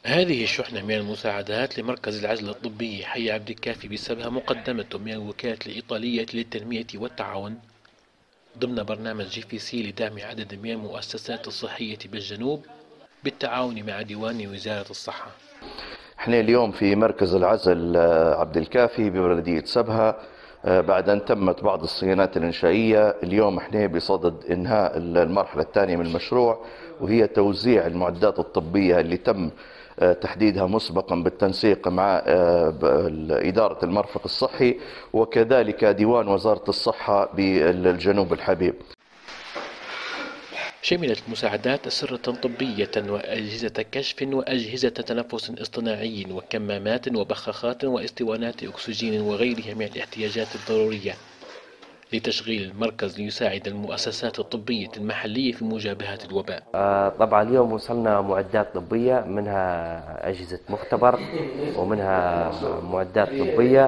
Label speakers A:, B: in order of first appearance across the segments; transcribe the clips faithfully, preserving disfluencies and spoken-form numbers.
A: هذه الشحنة من المساعدات لمركز العزل الطبي حي عبد الكافي بسبها مقدمة من الوكالة الإيطالية للتنمية والتعاون ضمن برنامج جي في سي لدعم عدد من المؤسسات الصحية بالجنوب بالتعاون مع ديوان وزارة الصحة.
B: احنا اليوم في مركز العزل آه، عبد الكافي ببلدية سبها، آه، بعد أن تمت بعض الصيانات الإنشائية. اليوم احنا بصدد إنهاء المرحلة الثانية من المشروع، وهي توزيع المعدات الطبية اللي تم آه، تحديدها مسبقا بالتنسيق مع آه، ب- إدارة المرفق الصحي، وكذلك ديوان وزارة الصحة بالجنوب الحبيب.
A: شملت المساعدات أسرة طبية وأجهزة كشف وأجهزة تنفس اصطناعي وكمامات وبخاخات واسطوانات أكسجين وغيرها من الاحتياجات الضرورية لتشغيل المركز ليساعد المؤسسات الطبية المحلية في مجابهة الوباء.
C: آه، طبعا اليوم وصلنا معدات طبية، منها أجهزة مختبر ومنها معدات طبية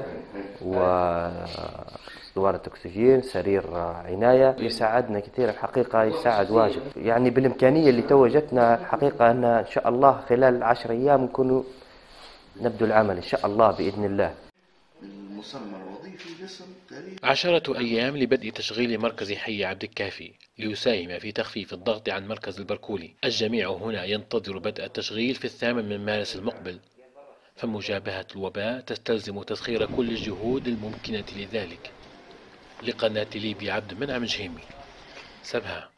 C: واسطوانة أكسجين، سرير عناية. يساعدنا كثير الحقيقة، يساعد واجد يعني بالإمكانية اللي توجتنا الحقيقة أن إن شاء الله خلال عشر أيام نكونوا نبدو العمل إن شاء الله بإذن الله.
D: المسمى الوظيفي باسم تاريخ.
A: عشرة أيام لبدء تشغيل مركز حي عبد الكافي ليساهم في تخفيف الضغط عن مركز البركولي. الجميع هنا ينتظر بدء التشغيل في الثامن من مارس المقبل، فمجابهة الوباء تستلزم تسخير كل الجهود الممكنة لذلك. لقناة ليبيا عبد المنعم جهيمي، سبها.